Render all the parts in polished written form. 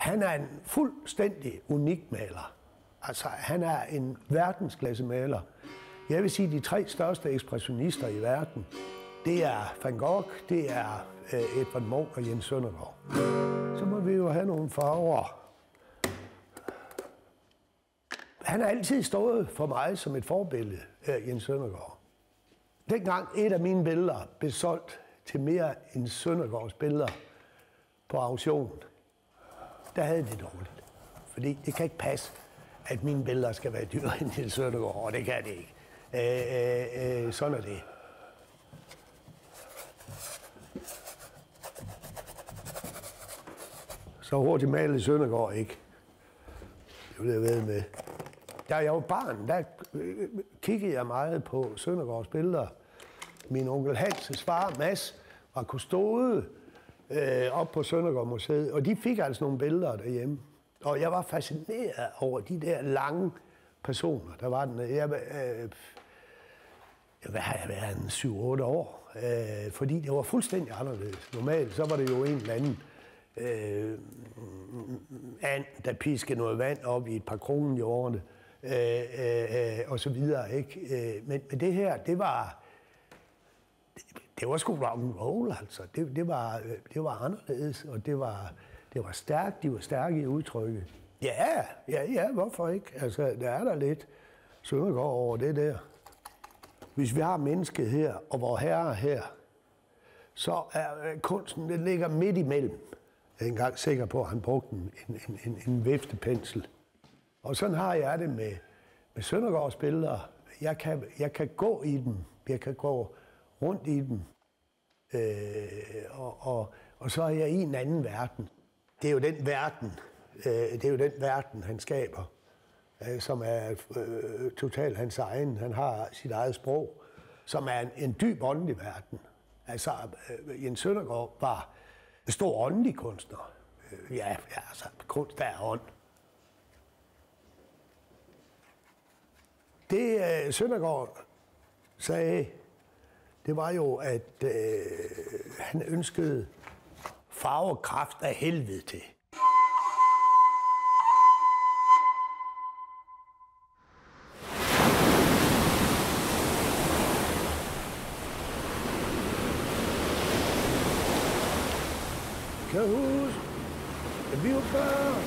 Han er en fuldstændig unik maler. Altså, han er en verdensklasse maler. Jeg vil sige, at de 3 største ekspressionister i verden, det er Van Gogh, det er Edvard Munch og Jens Søndergaard. Så må vi jo have nogle farver. Han har altid stået for mig som et forbillede, Jens Søndergaard. Dengang et af mine billeder blev solgt til mere end Søndergaards billeder på auktion, der havde det dårligt. Fordi det kan ikke passe, at mine billeder skal være dyrere end Jens Søndergaard, og det kan det ikke. Sådan er det. Så hurtigt malede Søndergaard ikke. Det vil jeg ved med. Da jeg var barn, der kiggede jeg meget på Søndergaards billeder. Min onkel Hans' far, Mads, var kustode op på Søndergaard Museet, og de fik altså nogle billeder derhjemme. Og jeg var fascineret over de der lange personer, der var den. Jeg har været 7-8 år, fordi det var fuldstændig anderledes. Normalt så var det jo en eller anden and, der piskede noget vand op i et par kronhjorte, og så videre, ikke? Men det her, det var sgu rock'n'roll, altså. Det var anderledes, og det var stærkt. De var stærke i udtrykket. Ja, hvorfor ikke? Altså, der er der lidt Søndergaard over det der. Hvis vi har mennesket her, og vor herre her, så er kunsten, den ligger midt imellem. Jeg er engang sikker på, at han brugte en viftepensel. Og sådan har jeg det med Søndergaards billeder. Jeg kan gå i dem. Jeg kan gå rundt i dem. Og så er jeg i en anden verden. Det er jo den verden, han skaber, som er totalt hans egen. Han har sit eget sprog, som er en dyb åndelig verden. Altså, Jens Søndergaard var en stor åndelig kunstner. Ja, altså, kunst er ånd. Det Søndergaard sagde, det var jo, at han ønskede farvekraft af helvede til. Kan du huske, at vi var børn?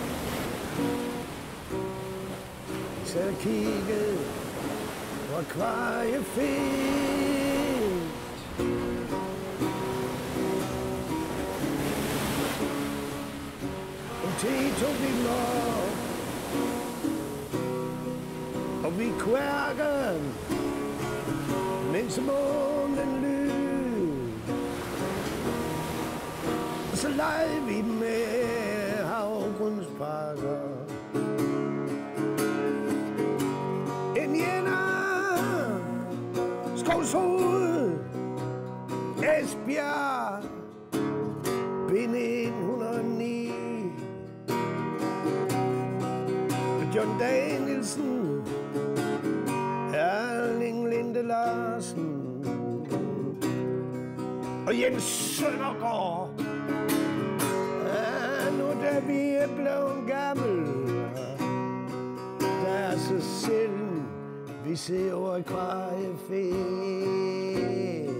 Vi sad og kiggede på akvariefisk. Om te tog vi dem op, og vi kværkede, mens månen løb. Og så legede vi med havgrundspakker. En jænder, Skovshoved, Esbjerg, bind 109. John Danielsen, Erling Linde Larsen og Jens Søndergaard. Nu da vi er blevet gammel, der er så sjældent, vi ser over akvariefisk.